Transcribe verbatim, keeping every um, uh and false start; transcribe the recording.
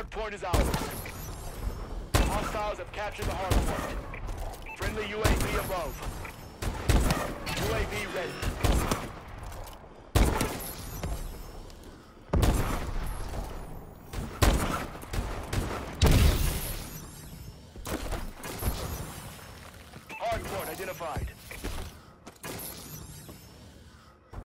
hard point is ours. Hostiles have captured the hard point. Friendly U A V above. U A V ready. Hard point identified.